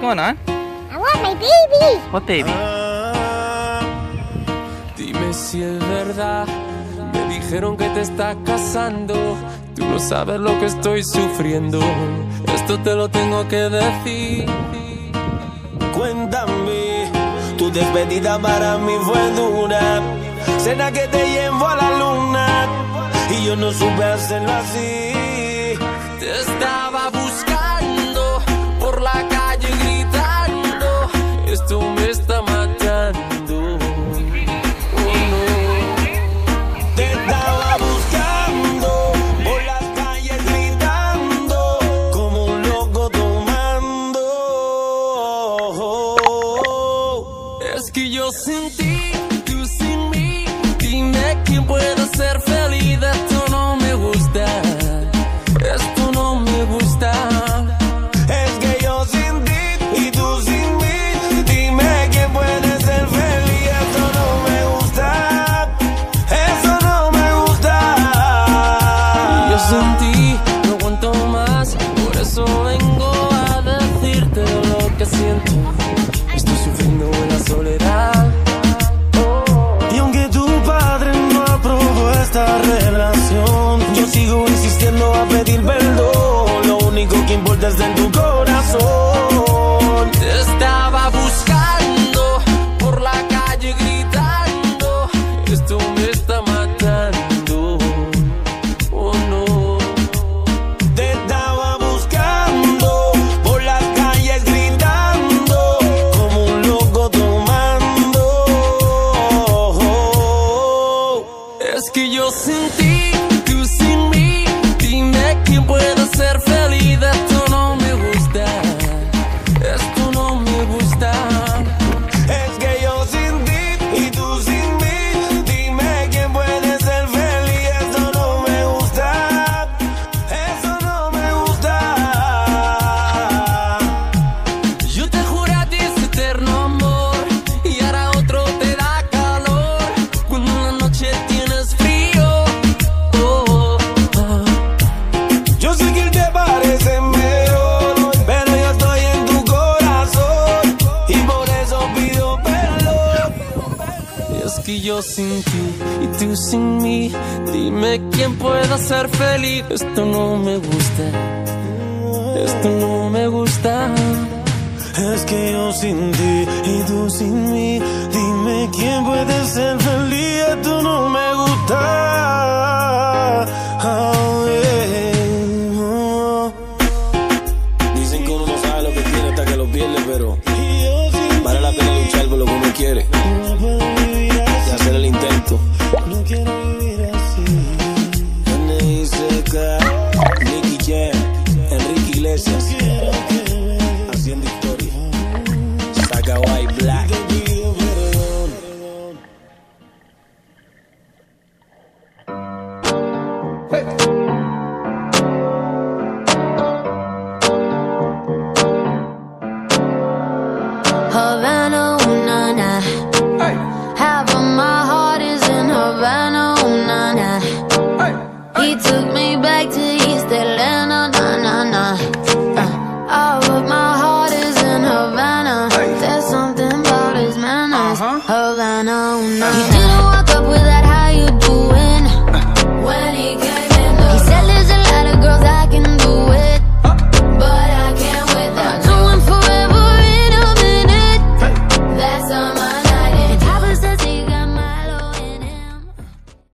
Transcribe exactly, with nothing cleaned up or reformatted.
going on? I want my baby. What baby? Ah, dime si es verdad. Me dijeron que te estás casando. Tú no sabes lo que estoy sufriendo. Esto te lo tengo que decir. Cuéntame, tu despedida para mí fue dura. Cena que te llevo a la luna y yo no supe hacerlo así. Te estaba buscando por la calle gritando. Esto me está matando. Oh no. Te estaba buscando por las calles gritando como un loco tomando. Es que yo sin ti, tú sin mí. Dime quién puede ser feliz. Esto no me gusta. Esto no me gusta. Es que yo sin ti y tú sin mí. Dime quién puede ser feliz. Esto no me gusta. Eso no me gusta. Yo sin ti no aguanto más. Por eso vengo a decirte lo que siento. Estoy sufriendo en la soledad. Y aunque tu padre no aprobó esta relación, yo sigo insistiendo a pedir perdón. Lo único que importa es en tu corazón. Te estaba buscando por la calle gritando. Esto me está matando. Oh no. Te estaba buscando por las calles gritando como un loco tomando. Es que yo sin ti, tú sin mí. Dime quién puede ser feliz. Esto no me gusta. Esto no me gusta. Es que yo sin ti y tú sin mí. Dime quién puede ser feliz. Eso no me gusta. Eso no me gusta. Yo te juré a ti ese eterno amor y ahora otro te da calor cuando en la noche tienes frío. Oh, oh, oh. Yo sé que él te parece mejor, pero yo estoy en tu corazón y por eso pido perdón. Es que yo sin ti y tú sin mí. Dime quién pueda ser feliz. Esto no me gusta. Esto no me gusta. Es que yo sin ti y tú sin mí. Dime quién puede ser feliz. Esto no me gusta. Oh, yeah. Oh. Dicen que uno no sabe lo que tiene hasta que lo pierde, pero vale la pena luchar por lo que uno quiere y hacer el intento. No quiero vivir así. N I C K, Nicky Jam, Enrique Iglesias.